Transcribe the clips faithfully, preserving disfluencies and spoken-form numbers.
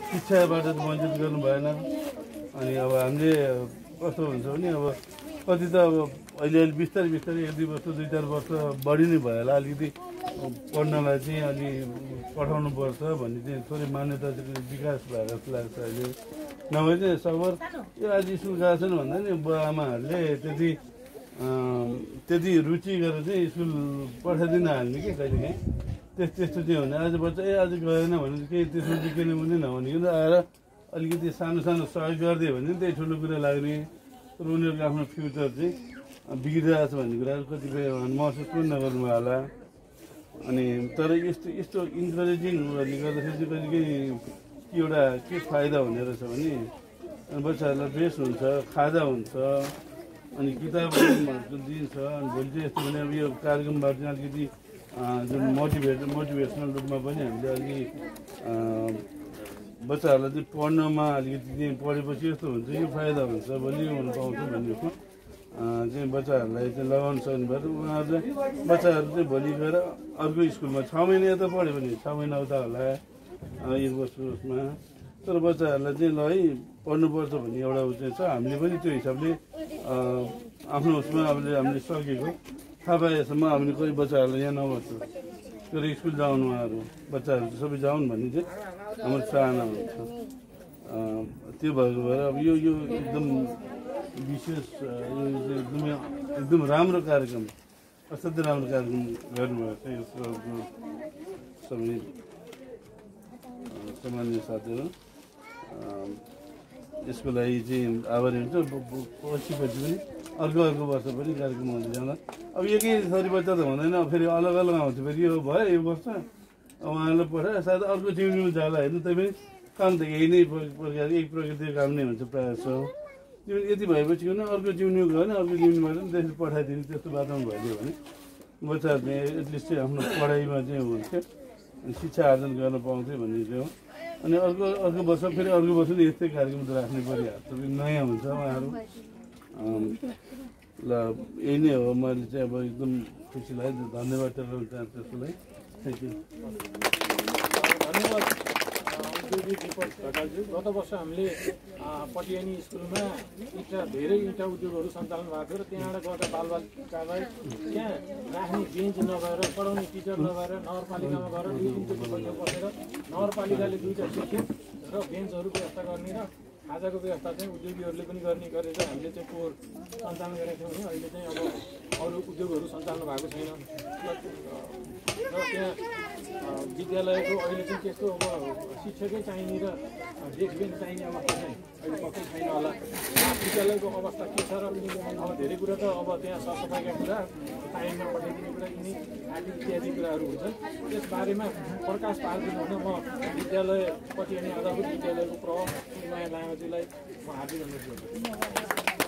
शिक्षाबाट वञ्चित गर्नु भएन। अनि अब हामीले कस्तो हुन्छ भने अब कति त अब अहिले अहिले बिस्तारै बिस्तारै एक दुई वर्ष दुई चार वर्ष बढी नै भयो होला, अलिकति पढ्नलाई चाहिँ अलि पठाउनु पर्छ भन्ने चाहिँ थोरै मान्यता चाहिँ विकास भएर जस्तो लाग्छ अहिले। नभए चाहिँ सबर यो आज स्कुल गएको छैन भन्दा नि बुवा आमाहरूले त्यति त्यति रुचि गरेर चाहिँ स्कुल पठाइदिन हाल्ने कि कहिले काहीँ त्यस त्यस्तो चाहिँ हुने। आज बच्चा ए आज गएन भने केही त्यसमा चाहिँ किन पनि नभनिकन आएर अलिकति सानो सानो सहयोग गरिदियो भने त्यही ठुलो कुरा लाग्ने र उनीहरूको आफ्नो फ्युचर चाहिँ बिग्रिरहेको छ भन्ने कुराहरू कतिपय महसुस पनि नगर्नु भयो होला। अनि तर यस्तो यस्तो इन्करेजिङ भन्ने गर्दाखेरि चाहिँ कहिले काहीँ एउटा के फाइदा हुने रहेछ भने बच्चाहरूलाई ड्रेस हुन्छ, खाजा हुन्छ, अनि किताब दिन्छ। अनि भोलि चाहिँ यस्तो भने अब यो कार्यक्रमबाट चाहिँ अलिकति जुन मोटिभेट मोटिभेसनल रूपमा पनि हामीले अलिकति बच्चाहरूलाई चाहिँ पढ्नमा अलिकति चाहिँ पढेपछि यस्तो हुन्छ यो फाइदा हुन्छ भोलि हुन पाउँछ भन्ने चाहिँ बच्चाहरूलाई चाहिँ लगाउन सक्नुभयो। उनीहरू चाहिँ बच्चाहरू चाहिँ भोलि गएर अर्को स्कुलमा छ महिना यता पढ्यो भने छ महिना उता होला एक वर्ष उसमा, तर बच्चाहरूलाई चाहिँ ल है पढ्नुपर्छ भन्ने एउटा उ चाहिँ छ। हामीले पनि त्यो हिसाबले आफ्नो उसमा हामीले हामीले सकेको थाहा पाएसम्म हामीले कोही बच्चाहरूलाई यहाँ नबस्छ तर स्कुल जाउनु उहाँहरू बच्चाहरू सबै जाउन् भन्ने चाहिँ हाम्रो चाहना हुन्छ। त्यो भएको भएर अब यो यो एकदम विशेष यो एकदमै एकदम राम्रो कार्यक्रम, असाध्यै राम्रो कार्यक्रम गर्नुभएको छ। यसको सबै सामान्य साथीहरू यसको लागि चाहिँ आभारी हुन्छ। पछि पछि पनि अर्को अर्को वर्ष पनि कार्यक्रम हुँदै जाँदा अब एकै थरी बच्चा त हुँदैन, फेरि अलग अलग आउँछ। फेरि यो भयो यो वर्ष उहाँहरूलाई पठायो सायद अर्को टिममा जाला हेर्नु त्यही पनि काम त यही नै प्रकार एक प्रकृतिको काम नै हुन्छ प्रायः जसो। यति भएपछि किन अर्को जिउनु गयो भने अर्को जिउनुबाट पनि त्यसरी पठाइदिने त्यस्तो वातावरण भइदियो भने बच्चाहरू चाहिँ एटलिस्ट चाहिँ आफ्नो पढाइमा चाहिँ हुन्थ्यो, शिक्षा आर्जन गर्न पाउँथ्यो भन्ने चाहिँ हो। अनि अर्को अर्को वर्ष फेरि अर्को वर्ष नि यस्तै कार्यक्रम त राख्नै परिहाल्छ, नयाँ हुन्छ उहाँहरू। ल यही नै हो, मैले चाहिँ अब एकदम खुसी लाग्यो, धन्यवाद टर्न चाहन्छु त्यसको लागि। Thank you. धन्यवाद औद्योगिक दीपक ढकालज्यू। गत वर्ष हामीले पटियानी स्कुलमा इँटा धेरै इँटा उद्योगहरू सञ्चालन भएको थियो र त्यहाँबाट गएर बालबालिकालाई त्यहाँ राख्ने बेन्च नभएर पढाउने टिचर नभएर नगरपालिकामा गएर दुई दिन बसेर बसेर नगरपालिकाले दुईवटा शिक्षक र बेन्चहरू व्यवस्था गर्ने र खाजाको व्यवस्था चाहिँ उद्योगीहरूले पनि गर्ने गरेर हामीले चाहिँ पोहोर सञ्चालन गरेका थियौँ भने अहिले चाहिँ अब अरू उद्योगहरू सञ्चालन भएको छैन र त्यहाँ विद्यालयको अहिले चाहिँ त्यस्तो अब शिक्षकै चाहिने र डेस्क बेन्च चाहिने अवस्था चाहिँ अहिले पक्कै छैन होला। विद्यालयको अवस्था के छ र अब धेरै कुरा त अब त्यहाँ सरसफाइका कुरा, टाइममा पठाइदिने कुरा, यिनी आदि इत्यादि कुराहरू हुन्छन्। त्यसबारेमा प्रकाश पारिदिनु हुन म विद्यालय पटियानी आधारभूत विद्यालयको प्रवक्ता माया लामाज्यूलाई म हार्दिक अनुरोध गर्छु।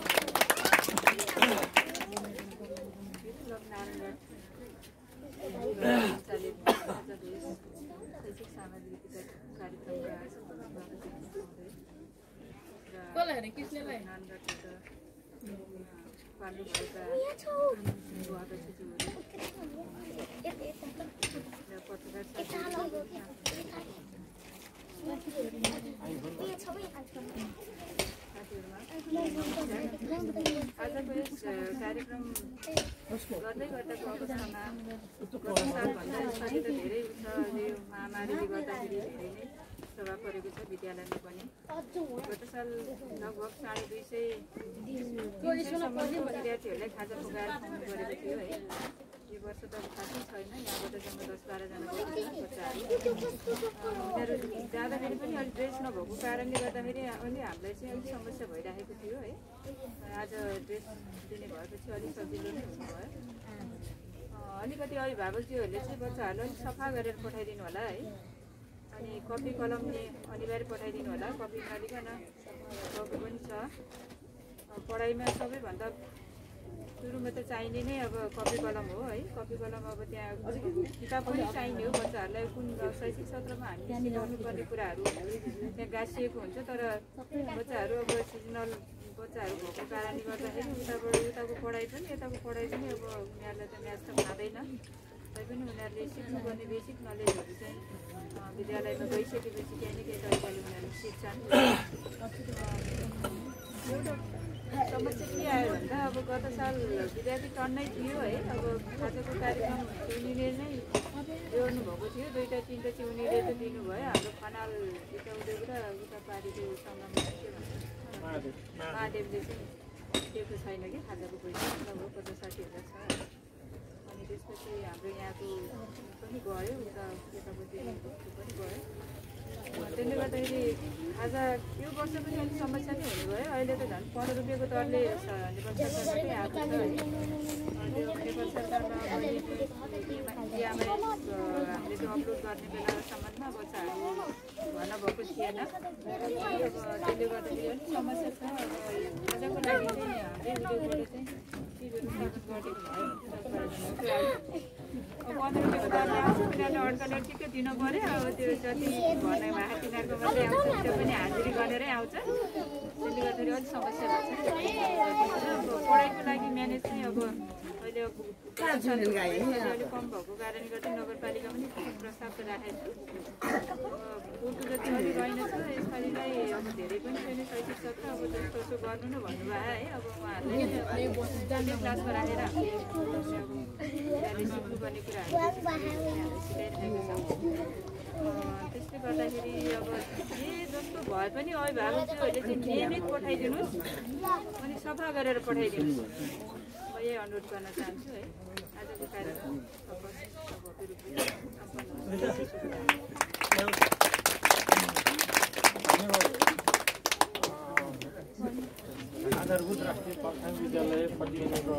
आजको यस कार्यक्रम गर्दै गर्दाको अवस्थामा गत सालभन्दा यसपालि त धेरै छ। अहिले यो महामारीले गर्दाखेरि धेरै नै प्रभाव परेको छ विद्यालयमा पनि। गत साल लगभग साढे दुई सय विद्यार्थीहरूलाई खाजा पकाएर खुवाउनु गरेको थियो है। यो वर्ष त खासै छैन, यहाँबाट जम्मा दस बाह्रजना बच्चाहरू उनीहरू जाँदाखेरि पनि अलिक ड्रेस नभएको कारणले गर्दाखेरि अलि हामीलाई चाहिँ अलिक समस्या भइरहेको थियो है। आज ड्रेस दिने भएपछि अलिक सजिलो नै हुनुभयो। अलिकति अभिभावकज्यूहरूले चाहिँ बच्चाहरूलाई अलिक सफा गरेर पठाइदिनु होला है। अनि कपी कलमले अनिवार्य पठाइदिनु होला। कपी नलिकन कपी पनि छ। पढाइमा सबैभन्दा सुरुमा त चाहिने नै अब कपी कलम हो है। कपी कलम अब त्यहाँ किताब पनि चाहिने हो। बच्चाहरूलाई कुन शैक्षिक सत्रमा हामीले सिकाउनु पर्ने कुराहरू त्यहाँ गाँसिएको हुन्छ, तर बच्चाहरू अब सिजनल बच्चाहरू भएको कारणले गर्दाखेरि उताबाट उताको पढाइ पनि यताको पढाइ पनि अब उनीहरूलाई त म्याच त खाँदैन। तैपनि उनीहरूले सिक्नुपर्ने बेसिक नलेजहरू चाहिँ विद्यालयमा गइसकेपछि केही न केही तरिकाले उनीहरूले एउटा समस्या के आयो भन्दा अब गत साल विद्यार्थी टन्नै थियो है। अब आजको कार्यक्रम चिउनीले नै जोड्नु भएको थियो, दुईवटा तिनवटा चिउनीले त दिनुभयो। हाम्रो खनाल उद्योग र उता पारीको सङ्गममा के भन्छ महादेवले चाहिँ दिएको छैन कि खाजाको पैसा लगभग पचास साठी हजार छ। अनि त्यसपछि हाम्रो यहाँको पनि गयो, उता यतापट्टि पनि गयो। त्यसले गर्दाखेरि खाजा यो वर्ष पनि अलिक समस्या नै हुनुभयो। अहिले त झन् पन्ध्र रुपियाँको दरले नेपाल सरकारबाटै आएको छ है। त्यो नेपाल सरकारमा इएमआई हामीले त्यो अपलोड गर्ने बेलासम्ममा बच्चाहरू भर्ना भएको थिएन। अब त्यसले गर्दाखेरि अलिक समस्या छ। अब खाजाको लागि चाहिँ हाम्रै उद्योगबाट चाहिँ चिजहरू स्थापन गरेको भयो। अब पन्ध्र रुपियाँको दरले आउँछ, तिनीहरूले अड्काले ठिक्कै दिनु पऱ्यो। अब त्यो जति भर्ना भएको तिनीहरूको मात्रै आउँछ, त्यो पनि हाजिरी गरेरै आउँछ। त्यसले गर्दाखेरि अलिक समस्या भएको छ। अब पढाइको लागि म्यानेज चाहिँ अब अहिले अब अलिक कम भएको कारणले गर्दा नगरपालिका पनि प्रस्ताव त राखेको छु। उर्दू जति अलिक रहेनछ यसपालिलाई अब धेरै पनि छैन, शैक्षिक सत्र अब जस्तो जस्तो गर्नु न भन्नुभयो है। अब उहाँहरूले क्लासमा राखेर हामीले सिक्नुपर्ने कुराहरू सिकाइरहेको छौँ। त्यसले गर्दाखेरि अब जे जस्तो भए पनि अभिभावकज्यूहरूले चाहिँ नियमित पठाइदिनुहोस् अनि सफा गरेर पठाइदिनुहोस्। म यही अनुरोध गर्न चाहन्छु है। आजको कार्यक्रम भव्य रूपले आधारभूत राष्ट्रिय प्राथमिक विद्यालय पटियानीको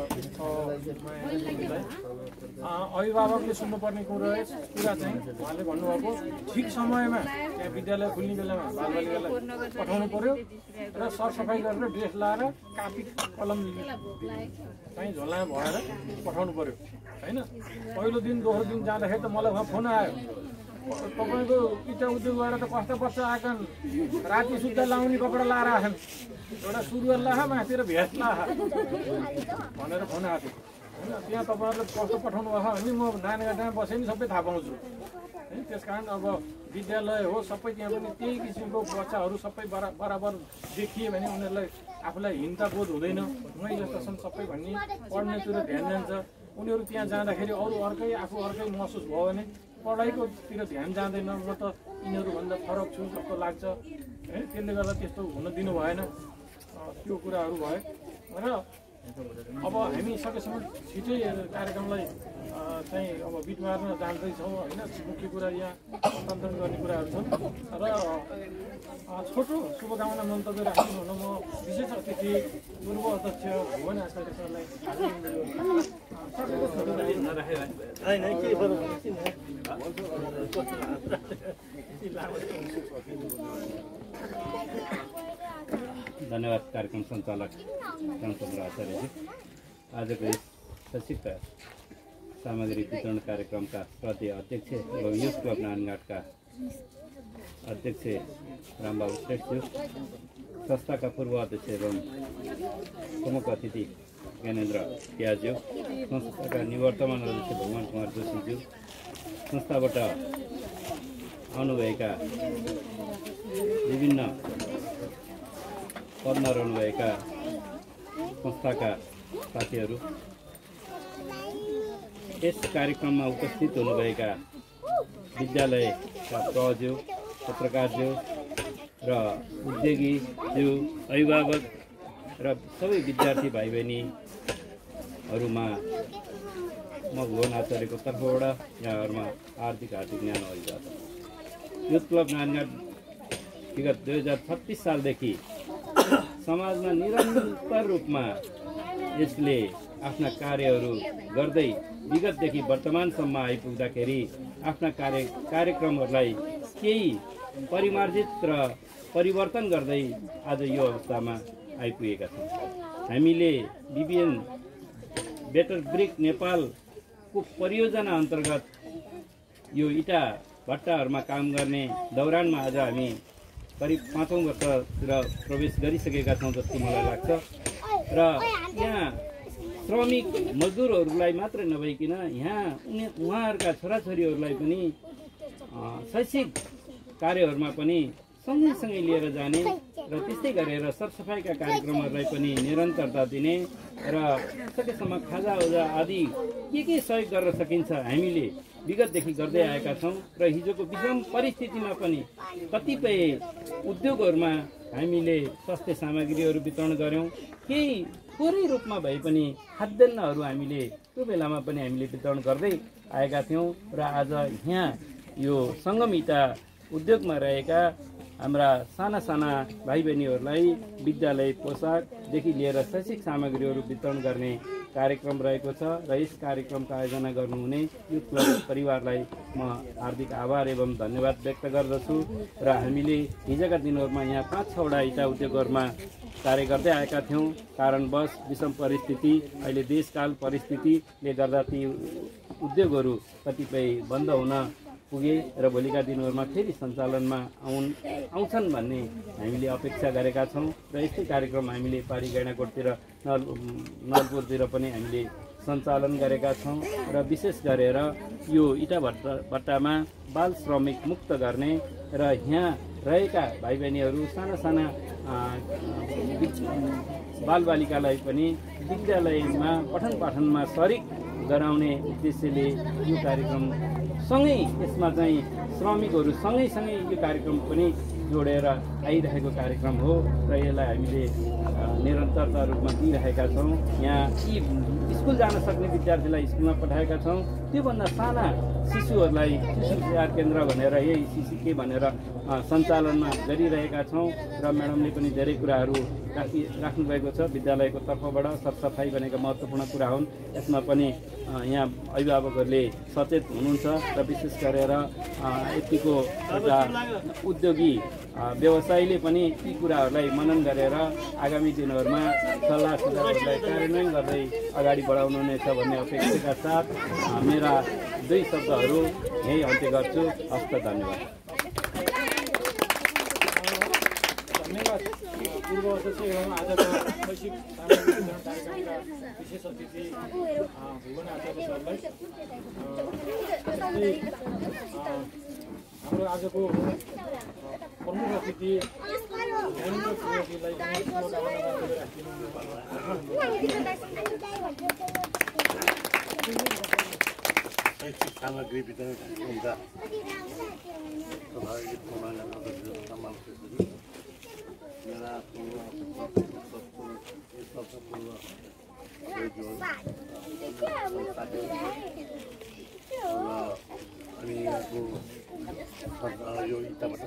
अभिभावकले सुन्नुपर्ने कुरो कुरा चाहिँ उहाँले भन्नुभएको ठिक समयमा त्यहाँ विद्यालय खुल्ने बेलामा बालबालिकालाई पठाउनु पर्यो र सरसफाइ गरेर ड्रेस लाएर कापी कलम चाहिँ झोलामा भएर पठाउनु पर्यो होइन। पहिलो दिन दोस्रो दिन जाँदाखेरि त मलाई उहाँ फोन आयो, तपाईँको इटा उद्योगबाट त कस्ता बच्चा आएछन्, राति सुत्दा लाउने कपडा लाएर आएछन्, एउटा सुरुवाल लाहा माथि र भेस्ट लाहा भनेर फोन आएको थियो होइन। त्यहाँ तपाईँहरूले कस्तो पठाउनु भएको भने म नानीघाटमा बसेँ नि सबै थाहा पाउँछु है। त्यस कारण अब विद्यालय हो सबै, त्यहाँ पनि त्यही किसिमको बच्चाहरू सबै बरा बराबर देखिए भने उनीहरूलाई आफूलाई हिंसा बोध हुँदैन। मै जस्ता छन् सबै भन्ने पढ्नेतिर ध्यान जान्छ। उनीहरू त्यहाँ जाँदाखेरि अरू अर्कै आफू अर्कै महसुस भयो भने पढाइकोतिर ध्यान जाँदैन। म त यिनीहरूभन्दा फरक छु जस्तो लाग्छ है। त्यसले गर्दा त्यस्तो हुन दिनु भएन। त्यो कुराहरू भयो र अब हामी सकेसम्म छिटै कार्यक्रमलाई चाहिँ अब बिट मार्न जाँदैछौँ होइन। मुख्य कुरा यहाँ हस्तान्तरण गर्ने कुराहरू छन् र छोटो शुभकामना मन्तव्य राख्नु हुन म विशेष अतिथि पूर्व अध्यक्ष भुवन आचार्य सरलाई धन्यवाद कार्यक्रम सञ्चालक रामचन्द्र आचार्यजी। आजको यस शैक्षिक सामग्री वितरण कार्यक्रमका प्रति अध्यक्ष एवं युथ क्लब नानघाटका अध्यक्ष रामबाबु श्रेष्ठज्यू, संस्थाका पूर्व अध्यक्ष एवं प्रमुख अतिथि ज्ञानेन्द्र प्याज्यू, संस्थाका निवर्तमान अध्यक्ष भगवान कुमार जोशीज्यू, संस्थाबाट आउनुभएका विभिन्न पदमा रहनुभएका संस्थाका साथीहरू, यस कार्यक्रममा उपस्थित हुनुभएका विद्यालयका प्रज्यू, पत्रकारज्यू र उद्योगीज्यू, अभिभावक र सबै विद्यार्थी भाइ बहिनीहरूमा म भुवन आचार्यको तर्फबाट यहाँहरूमा हार्दिक हार्दिक न्यानो अभिवादन। युथ क्लब नानघाट विगत दुई हजार छत्तिस सालदेखि समाजमा निरन्तर रूपमा यसले आफ्ना कार्यहरू गर्दै विगतदेखि वर्तमानसम्म आइपुग्दाखेरि आफ्ना कार्य कार्यक्रमहरूलाई केही परिमार्जित र परिवर्तन गर्दै आज यो अवस्थामा आइपुगेका छौँ। हामीले बिबिएन बेटर ब्रिक नेपालको परियोजना अन्तर्गत यो इटा भट्टाहरूमा काम गर्ने दौरानमा आज हामी करिब पाँचौँ वर्षतिर प्रवेश गरिसकेका छौँ जस्तो मलाई लाग्छ। र यहाँ श्रमिक मजदुरहरूलाई मात्रै नभइकन यहाँ उनी उहाँहरूका छोराछोरीहरूलाई पनि शैक्षिक कार्यहरूमा पनि सँगैसँगै लिएर जाने र त्यस्तै गरेर सरसफाइका कार्यक्रमहरूलाई पनि निरन्तरता दिने र सकेसम्म खाजा ओजा आदि के के सहयोग गर्न सकिन्छ हामीले विगतदेखि गर्दै आएका छौँ र हिजोको विषम परिस्थितिमा पनि कतिपय उद्योगहरूमा हामीले स्वास्थ्य सामग्रीहरू वितरण गऱ्यौँ। केही थोरै रूपमा भए पनि खाद्यान्नहरू हामीले त्यो बेलामा पनि हामीले वितरण गर्दै आएका थियौँ र आज यहाँ यो सङ्गम इँटा उद्योगमा रहेका हाम्रा साना साना भाइ बहिनीहरूलाई विद्यालय पोसाकदेखि लिएर शैक्षिक सामग्रीहरू वितरण गर्ने कार्यक्रम रहेको छ र यस कार्यक्रमको आयोजना गर्नुहुने युथ क्लब परिवारलाई म हार्दिक आभार एवं धन्यवाद व्यक्त गर्दछु र हामीले हिजोका दिनहरूमा यहाँ पाँच छवटा इँटा उद्योगहरूमा कार्य गर्दै आएका थियौँ। कारणवश विषम परिस्थिति अहिले देशकाल परिस्थितिले गर्दा ती उद्योगहरू कतिपय बन्द हुन पुगे र भोलिका दिनहरूमा फेरि सञ्चालनमा आउन् आउँछन् भन्ने हामीले अपेक्षा गरेका छौँ र यस्तै कार्यक्रम हामीले पारी गैँडाकोटतिर नल नलपुरतिर पनि हामीले सञ्चालन गरेका छौँ र विशेष गरेर यो इँटा भट्टा भट्टामा बाल श्रमिक मुक्त गर्ने र यहाँ रहेका भाइ बहिनीहरू साना साना बालबालिकालाई पनि विद्यालयमा पठन पाठनमा सरिक गराउने उद्देश्यले यो कार्यक्रम सँगै यसमा चाहिँ श्रमिकहरू सँगै सँगै यो कार्यक्रम पनि जोडेर आइरहेको कार्यक्रम हो र यसलाई हामीले निरन्तरता रूपमा दिइरहेका छौँ। यहाँ यी स्कुल जान सक्ने विद्यार्थीलाई स्कुलमा पठाएका छौँ। त्योभन्दा साना शिशुहरूलाई शिशु स्याहार केन्द्र भनेर यही सिसिके भनेर सञ्चालनमा गरिरहेका छौँ र म्याडमले पनि धेरै कुराहरू राखि राख्नुभएको छ। विद्यालयको तर्फबाट सरसफाइ भनेको महत्त्वपूर्ण कुरा हुन्। यसमा पनि यहाँ अभिभावकहरूले सचेत हुनुहुन्छ र विशेष गरेर यतिको एउटा उद्योगी व्यवसायीले पनि यी कुराहरूलाई मनन गरेर आगामी दिनहरूमा सल्लाह सुझावहरूलाई कार्यान्वयन गर्दै अगाडि बढाउनु नै छ भन्ने अपेक्षाका साथ मेरा दुई शब्दहरू यही अन्त्य गर्छु। हस्त धन्यवाद। धन्यवाद पूर्व अध्यक्ष एवं आजको शैक्षिक सामग्री वितरण कार्यक्रमका विशेष अतिथि भुवन आचार्य सरलाई। हाम्रो आजको प्रमुख अतिथि ज्ञानेन्द्र त्रिवेदीलाई शैक्षिक सामग्री वितरण कार्यक्रमका सहभागी समावेश मेरा पूर्व अनि यहाँको यो इँटा भट्टा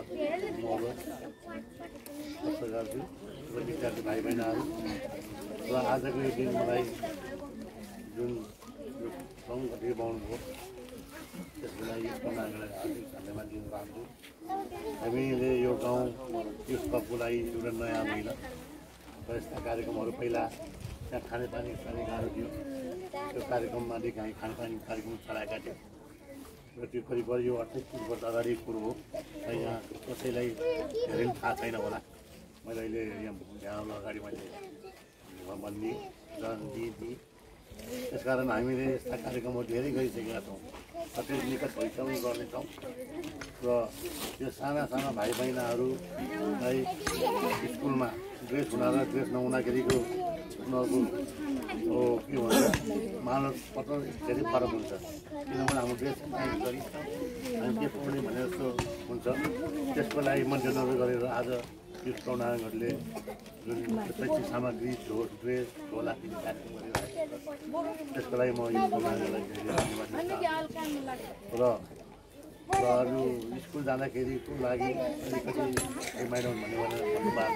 गर्छु र विद्यार्थी भाइ बहिनीहरू र आजको यो दिन मलाई जुन यो सङ्घ गठित बनाउनुभयो त्यसको लागि कमानलाई हार्दिक धन्यवाद दिन चाहन्छु। हामीले यो गाउँ युथ क्लबको लागि एउटा नयाँ होइन र यस्ता कार्यक्रमहरू पहिला त्यहाँ खानेपानी खाने गाह्रो थियो। त्यो कार्यक्रममादेखि हामी खानेपानी कार्यक्रम चलाएका थियौँ र त्यो करिब करिब यो अठाइस तिस वर्ष अगाडि कुरो हो। र यहाँ कसैलाई धेरै थाहा छैन होला। मैले अहिले यहाँ यहाँ अगाडि मैले भन्ने जन्ती दिएँ। त्यसकारण हामीले यस्ता कार्यक्रमहरू धेरै गरिसकेका छौँ र त्यो निकट भविष्यमा गर्नेछौँ र त्यो साना साना भाइ बहिनीहरूलाई स्कुलमा ड्रेस हुँदा र ड्रेस नहुँदाखेरिको उनीहरूको के भन्छ मानव पत्र धेरै फरक हुन्छ। किनभने हाम्रो ड्रेस गरी हामी के पाउने भने जस्तो हुन्छ। त्यसको लागि मध्यनजर गरेर आज युथ कौनाहरूले जुन शैक्षिक सामग्री झोल ड्रेस झोला किन्ने कार्यक्रम गरिरहेको छ। त्यसको लागि म युथ कौनाहरूलाई धन्यवाद दिन चाहन्छु र र अरू स्कुल जाँदाखेरिको लागि अलिकति रिमाइन्डर भन्ने भनेर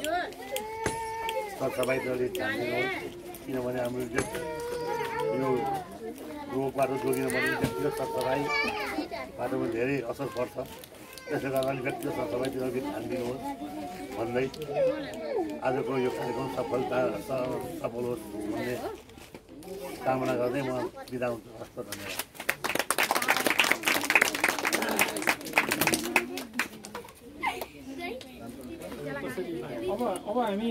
सरसफाइले ध्यान दिनुहोस्। किनभने हाम्रो यो रोगबाट जोगिन भने व्यक्तिगत सरसफाइबाट पनि धेरै असर पर्छ। त्यसले गर्दा अलिक व्यक्तिगत सरसफाइतिर अलिक ध्यान दिनुहोस् भन्दै आजको यो कार्यक्रम सफलता सफल होस् भन्ने कामना गर्दै म बिदा हुन्छु। हस्त धन्यवाद। अब अब हामी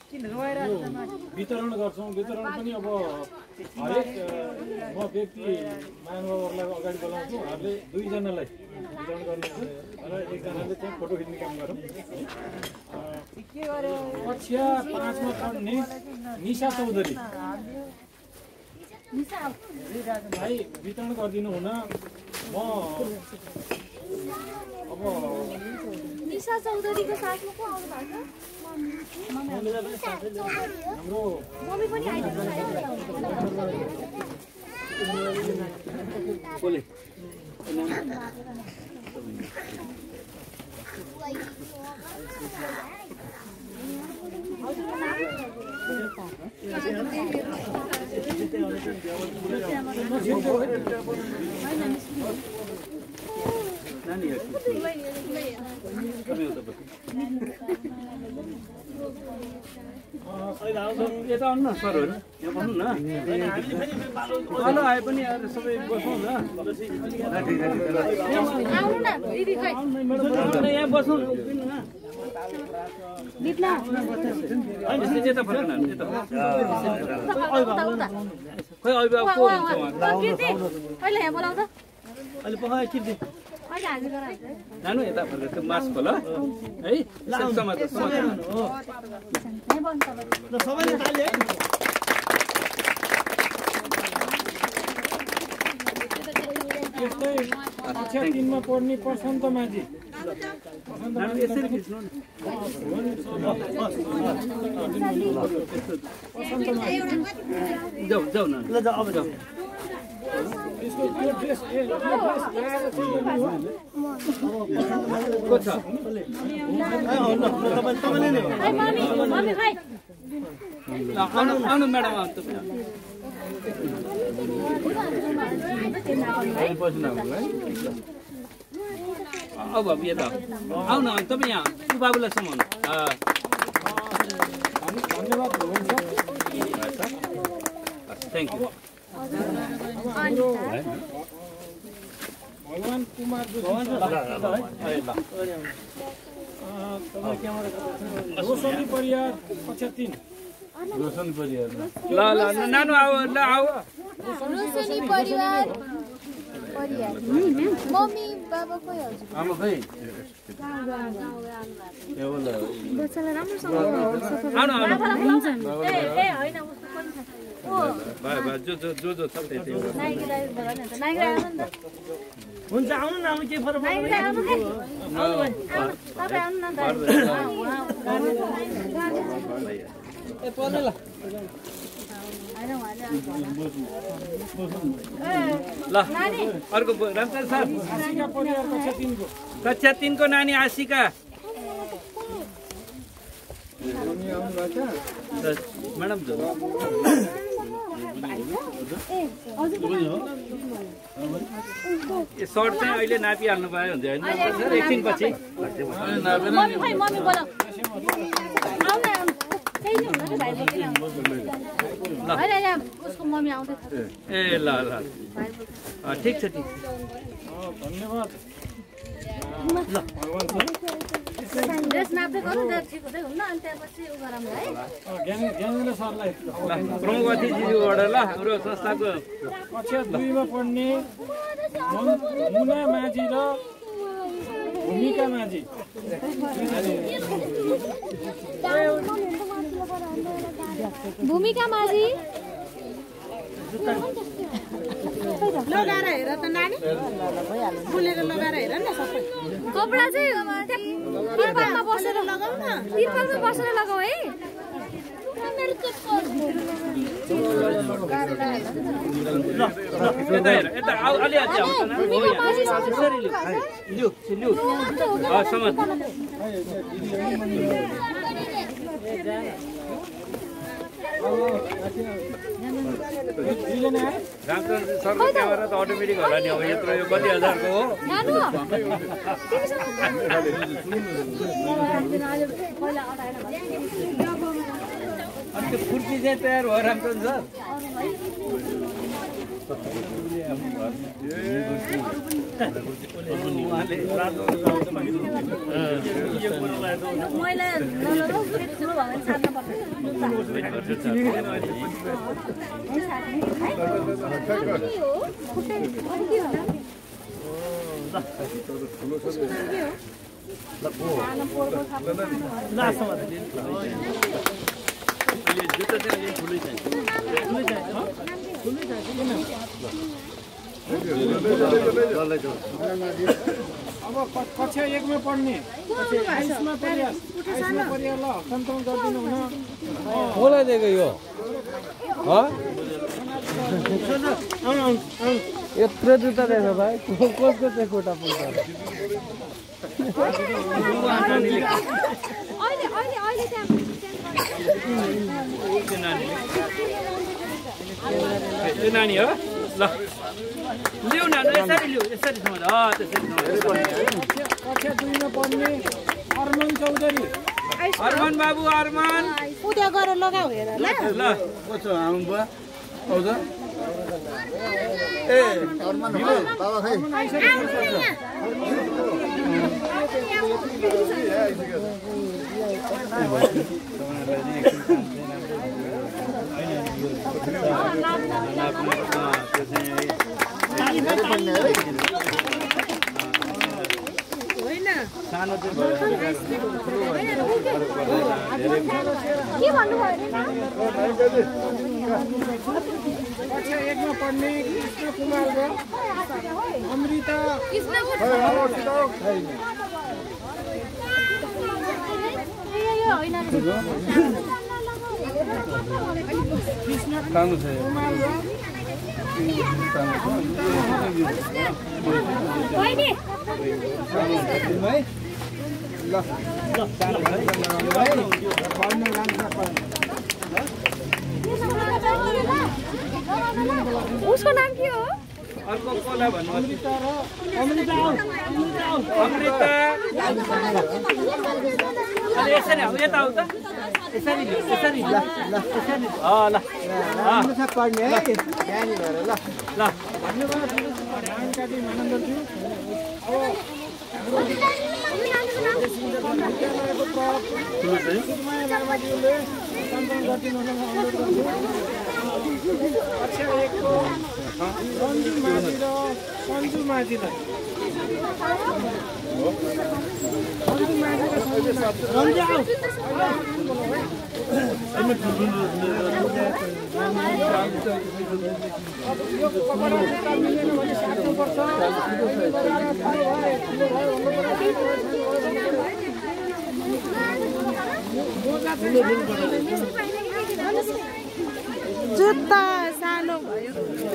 वितरण गर्छौँ। वितरण पनि अब हरेक म व्यक्ति महानुभावहरूलाई अगाडि बोलाउँछु। उहाँहरूले दुईजनालाई वितरण गर्नुहुन्छ। र एकजनाले चाहिँ फोटो खिच्ने काम गरौँ। कक्षा पाँचमा पढ्ने निशा चौधरी भाइ वितरण गरिदिनु हुन। म अब निशा चौधरीको साथमा को आउनु भएको छ? हाम्रो मम्मी पनि आइदिनु बोले यता आउनु न सरहरू यहाँ बस्नु न तल आए पनि सबै बसौँ न यहाँ बसौँ न उभिनु न यता फर्कन यता खै अभिभावक को हुन्छ अहिले यहाँ बोलाउँदा अहिले पकाए किर्ति जानु यता फर्क त्यो मास्क खोल है समाज सबैले ताली है त्यस्तै कक्षा तिनमा पढ्ने प्रशान्त माझी यसरी खिच्नु न जाऊ जाऊ न ल जाऊ अब जाऊ यसको त्यो ड्रेस ए त्यो ड्रेस ल्याएर चाहिँ को छ तपाईँले नै आउनु आउनु म्याडम आउनु अब अब यता आउनु तपाईँ यहाँ ऊ बाबुलाई समाउनु धन्यवाद हुन्छ। थ्याङ्क यू भगवान कुमार रोशनी परियार कक्षा तीन रोशन परियार ल ल नानु आऊ ल आऊ रोशनी परिवार परिवार मम्मी बाबा कोही हजुर आमा खै बच्चालाई राम्रोसँग आउनु आउनु ए ए होइन उसको पनि छ ओ भाइ भाइ जो जो जो जो छ त्यति नाइकी दाइ भन न त नाइकी दाइ आउनु नि त हुन्छ आउनु न अब के फरक नाइकी दाइ आउनु है तपाईँ आउनु न ए पर्ने ल ल अर्को रामचन्द्र सर आशिका परियार कक्षा तीनको कक्षा तिनको नानी आशिका म्याडम जो यो सर्ट चाहिँ अहिले नापिहाल्नु पायो हुन्छ होइन एकछिन पछि मम्मी खै मम्मी बोलाऊ आउनु आउनु त्यही नै हुन्छ कि भाइ बोकेर होइन होइन उसको मम्मी आउँदै छ ए ल ल ठिक छ ठिक छ धन्यवाद ड्रेस नाप्दै गर्नु त ठिक हुँदै हुन्न अनि त्यसपछि उ गरौँ है ज्ञानेन्द्र सरलाई ल प्रमुखवती ज्यूबाट ल हाम्रो संस्थाको कक्षा दुईमा पढ्ने मुना माझी र भूमिका माझी भूमिका माझी लगाएर हेर त नानी फुलेर लगाएर हेर न सबै कपडा चाहिँ तिरपालमा बसेर लगाऊ न तिरपालमा बसेर लगाऊ है यता हेर यता आउ अलि अलि आउँछ न हो यहाँ यसरी लिउ लिउ लिउ समाज रामचन्द्र सरको क्यामेरा त अटोमेटिक होला नि अब यत्रो यो कति हजारको हो अनि त्यो कुर्ती चाहिँ तयार भयो रामचन्द्र अब कक्षा एकमा पढ्ने आइसमा परियार आइसमा परियार ल हस्तान्तरण गरिदिनु हुन कसलाई दिएको यो यत्रो जुत्ता दिएको भाइ कसको चाहिँ खुट्टा पुग्छ त्यो नानी हो ल लिउ न यसरी लिउ यसरी समाज अ त्यसरी कक्षा दुईमा पढ्ने अर्मन चौधरी अर्मन बाबु अर्मन उद्या गरेर लगाऊ हेर ल ल कस्तो आउनु भयो आउँछ ए अर्मन बाबा खै सानो के भन्नुभयो कक्षा एकमा पढ्ने कृष्ण कुमार र अमृता सानो छ कुमार र उसको नाम के हो अर्को कोला भन्नु अमृता र अमृता अमृता अनि यसरी आऊ यता आऊ त यसरी यसरी ल ल यसरी अ ल राम्रोसँग पढ्ने है ज्ञानी भएर ल ल धन्यवाद नानकाजी मानन्दज्यू लामाज्यूले हस्तान्तरण गरिदिनु हुन अनुरोध गर्छु कक्षा एकको सन्जु माझी र सन्जु माझीलाई सन्जु माझी र सन्जु यो कपडा जुत्ता मिलेन भने साट्नुपर्छ जुत्ता सानो भयो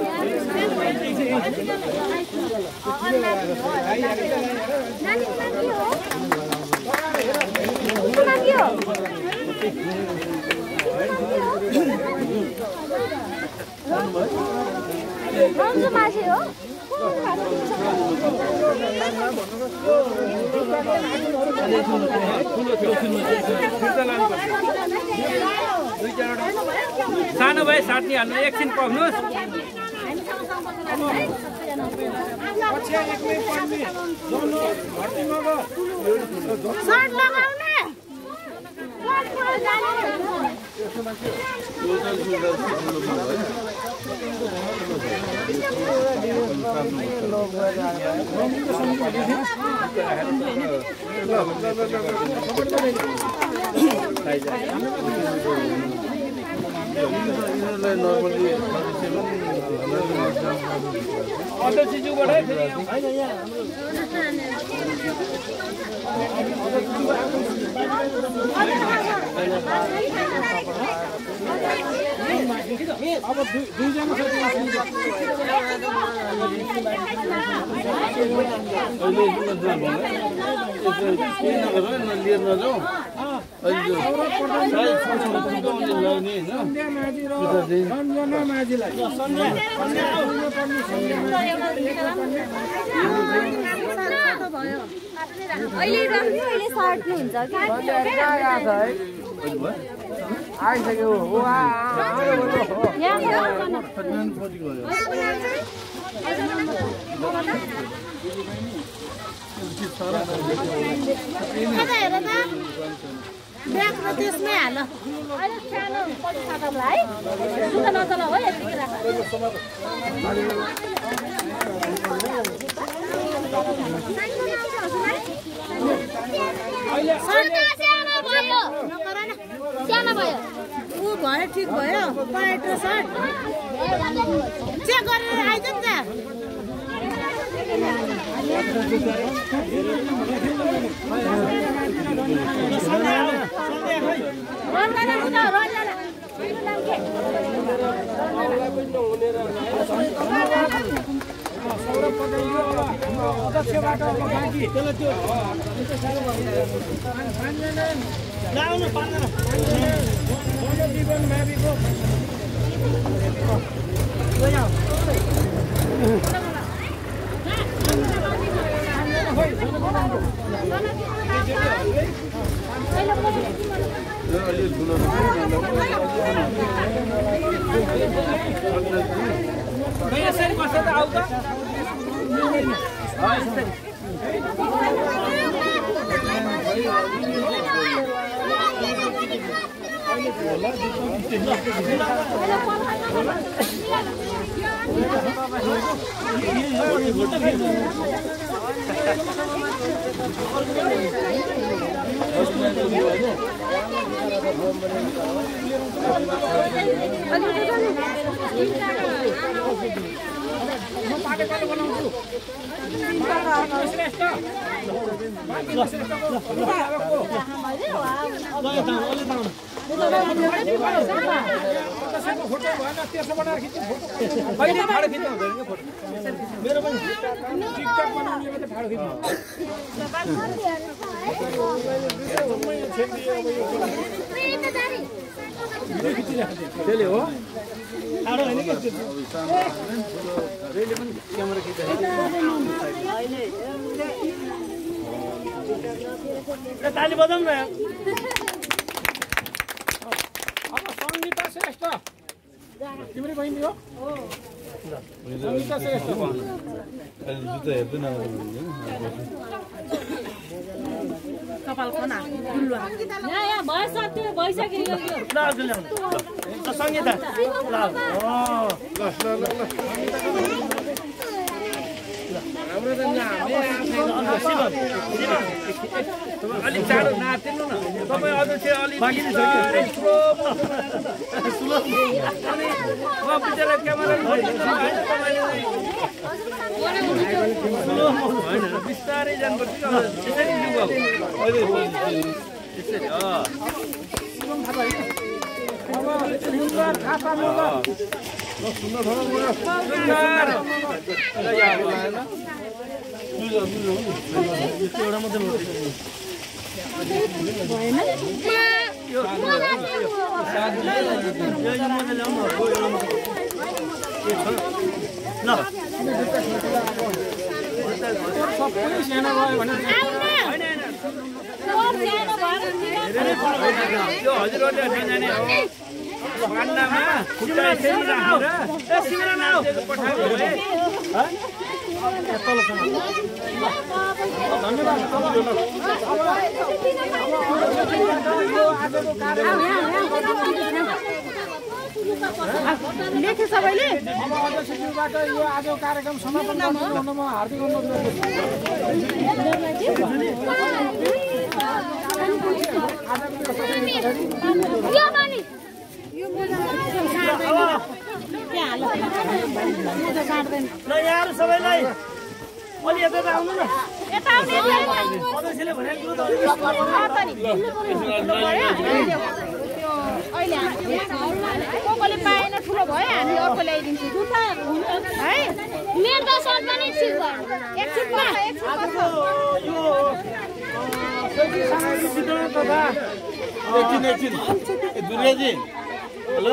रन्जु माझी हो सानो भाइ साट्ने हाल्नु एकछिन पख्नुहोस् कक्षा एकमै पढ्ने जनोज भर्ती नगर सर्ट लगाउने अध्यक्षज्यूबाटै फेरि अब दुईजना लिएर नजाउँ सन्ध्या माझी र रञ्जना माझीलाई अहिले राख्नु अहिले सर्ट्नु हुन्छ आइसक्यो हेर त ब्याग र त्यसमै हाल अहिले सानो पछि खातालाई जुत्ता नचला हो यतिकै राख सानो भयो ऊ भयो ठिक भयो पहेँलो सर्ट चेक गरेर आइज नि त अध्यक्षबाट अब बाँकी त्यसलाई त्यो ल्याउनु पार्दैन जीवन म्याबीको यसरी बस्छ त आउ त मेरो पनि टिकटक बनाउनेले मात्रै फाडो खिच्नु त्यसले हो टाढो होइन कि रेले पनि क्यामेरा खिच्दा ताली बजाउँ न अब सङ्गीता श्रेष्ठ तिम्रो बहिनी हो सङ्गीता श्रेष्ठ जुत्ता हेर्दैन कपाल खना यहाँ भएछ त्यो भइसक्यो ल हजुर ल्याउनु ल सङ्गीता ल हाम्रो त अलिक चाँडो नाचिनु न तपाईँ अझ चाहिँ अलिक क्यामेरा होइन बिस्तारै जानुपर्छ त्यसरी एउटा मात्रै सबै सानो भयो भने यो हजुरहरूले जाने हो पान्डामा खुट्टा यसरी राखेर सिमेरा नाउ पठाएको भए लेखे सबैले अब अध्यक्षज्यूबाट यो आजको कार्यक्रम समापन गर्नु म हार्दिक अनुरोध ल यहाँहरू सबैलाई अलि यता त आउनु न अध्यक्षले भनेको कुरो को कोले पाएन ठुलो भयो हामी अर्को ल्याइदिन्छु है मेरो त सर्ट पनि ठिक भयो एकछिन पर्छ एकछिन पर्छ यो शैक्षिक सामग्री वितरण तथा एकछिन एकछिन दुर्गाजी हेलो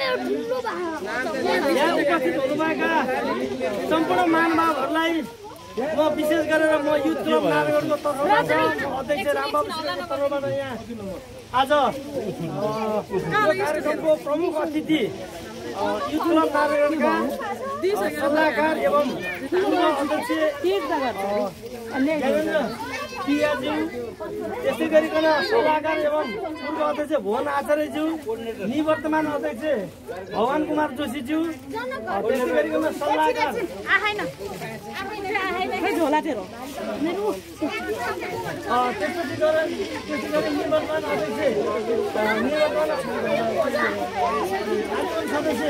यहाँ उपस्थित हुनुभएका सम्पूर्ण महानुभावहरूलाई म विशेष गरेर म युथ क्लब नारायणगढको तर्फबाट अध्यक्ष रामबाबु श्रेष्ठको तर्फबाट यहाँ आज यो कार्यक्रमको प्रमुख अतिथि युथ क्लब नारायणका सल्लाहकार एवं पूर्व अध्यक्ष ज्ञानेन्द्र पियाज्यू, त्यसै गरिकन सल्लाहकार एवं पूर्व अध्यक्ष भुवन आचार्यज्यू, निवर्तमान अध्यक्ष भगवान कुमार जोशीज्यू, त्यसै गरिकन सल्लाहकार त्यसपछि गएर त्यसै गरी निवर्तमान अध्यक्ष निवर्तमान सदस्य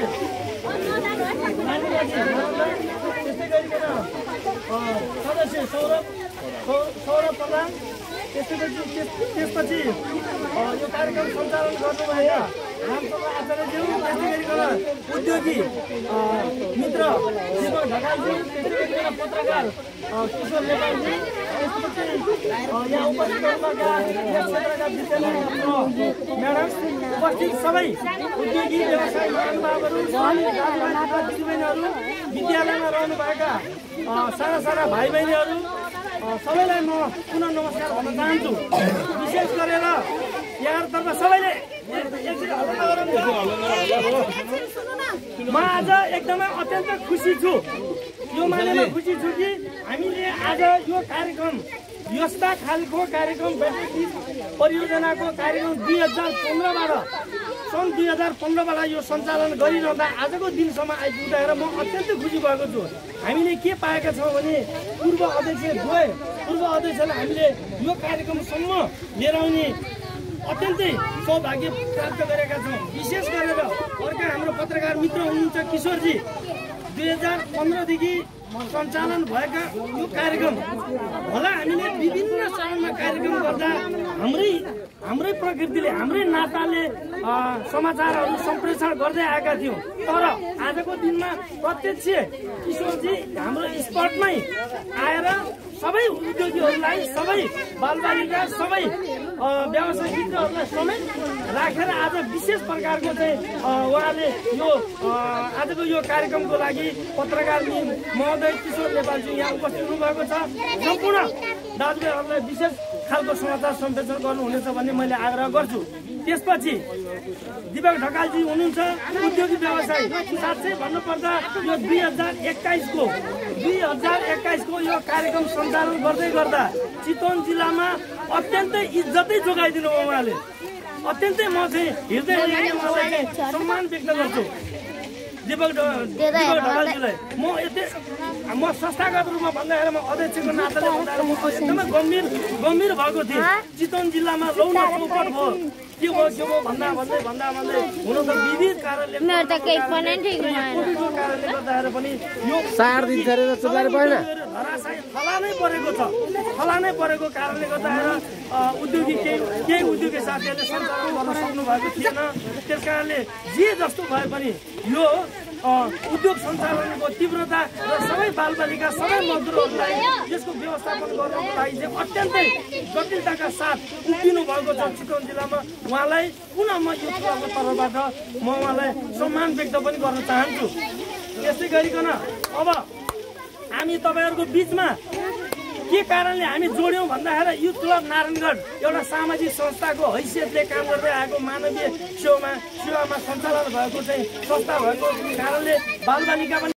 त्यस्तै गरिकन सदस्य सौरभ सौरभ प्रधान, त्यसपछि त्यसपछि यो कार्यक्रम सञ्चालन गर्नुभएका रामचन्द्र आचार्यज्यू, त्यस्तै गरिकन उद्योगी मित्र दीपक ढकालज्यू, त्यस्तै गरिकन पत्रकार किशोर नेपालजी, त्यसपछि यहाँ उपस्थित हुनुभएका यस क्षेत्रका विद्यालय म्याडम, उपस्थित सबै उद्योगी व्यवसायी महानुभावहरू, दिदीबहिनीहरू, विद्यालयमा रहनुभएका साना साना भाइ बहिनीहरू सबैलाई म पुनः नमस्कार भन्न चाहन्छु। विशेष गरेर यहाँतर्फ सबैले म आज एकदमै अत्यन्त खुसी छु। यो मानेर खुसी छु कि हामीले आज यो कार्यक्रम यस्ता खालको कार्यक्रम बैठक परियोजनाको कार्यक्रम दुई हजार पन्ध्रबाट सन् दुई हजार पन्ध्रबाट यो सञ्चालन गरिरहँदा आजको दिनसम्म आइपुग्दाखेरि म अत्यन्तै खुसी भएको छु। हामीले के पाएका छौँ भने पूर्व अध्यक्ष द्वय पूर्व अध्यक्षले हामीले यो कार्यक्रमसम्म लिएर आउने अत्यन्तै सौभाग्य प्राप्त गरेका छौँ। विशेष गरेर अर्का हाम्रो पत्रकार मित्र हुनुहुन्छ किशोरजी, दुई हजार पन्ध्रदेखि सञ्चालन भएका यो कार्यक्रम होला हामीले विभिन्न चरणमा कार्यक्रम गर्दा हाम्रै हाम्रै प्रकृतिले हाम्रै नाताले समाचारहरू सम्प्रेषण गर्दै आएका थियौँ। तर आजको दिनमा प्रत्यक्ष किशोरजी हाम्रो स्पटमै आएर सबै उद्योगीहरूलाई, सबै बालबालिका, सबै व्यावसायिक मित्रहरूलाई समेत राखेर आज विशेष प्रकारको चाहिँ उहाँले यो आजको यो कार्यक्रमको लागि पत्रकार महोदय किशोर नेपालजी यहाँ उपस्थित हुनुभएको छ। सम्पूर्ण दाजुभाइहरूलाई विशेष खालको समाचार सम्प्रेषण गर्नुहुनेछ भन्ने मैले आग्रह गर्छु। त्यसपछि दीपक ढकालजी हुनुहुन्छ उद्योगी व्यवसायी। साँच्चै भन्नुपर्दा यो दुई हजार एक्काइसको दुई हजार एक्काइसको यो कार्यक्रम सञ्चालन गर्दै गर्दा चितवन जिल्लामा अत्यन्तै इज्जतै जोगाइदिनु भयो उहाँले। अत्यन्तै म चाहिँ हृदयदेखि उहाँलाई सम्मान व्यक्त गर्छु दीपक दीपक ढकालजीलाई। म यति म संस्थागत रूपमा भन्दाखेरि म अध्यक्षको नाताले भन्दाखेरि म एकदमै गम्भीर गम्भीर भएको थिएँ। चितवन जिल्लामा लौ न चौपट भयो के भयो के भयो भन्दा भन्दै भन्दा भन्दै हुन त विविध कारणले कोभिडको कारणले गर्दाखेरि पनि यो चार दिन गरेर चुकाएर भएन धराशायी थला नै परेको छ। थला नै परेको कारणले गर्दाखेरि उद्योगी केही केही उद्योगी साथीहरूले सञ्चालन गर्न सक्नु भएको थिएन। त्यस कारणले जे जस्तो भए पनि यो उद्योग सञ्चालनको तीव्रता र सबै बालबालिका सबै मजदुरहरूलाई यसको व्यवस्थापन गर्नको लागि चाहिँ अत्यन्तै जटिलताका साथ उभिनु भएको छ चितवन जिल्लामा। उहाँलाई पुनः म यो क्लबको तर्फबाट म उहाँलाई सम्मान व्यक्त पनि गर्न चाहन्छु। यसै गरिकन अब हामी तपाईँहरूको बिचमा के कारणले हामी जोड्यौँ भन्दाखेरि युथ क्लब नारायणगढ एउटा सामाजिक संस्थाको हैसियतले काम गर्दै आएको मानवीय सेवामा सेवामा सञ्चालन भएको चाहिँ संस्था भएको कारणले बालबालिका पनि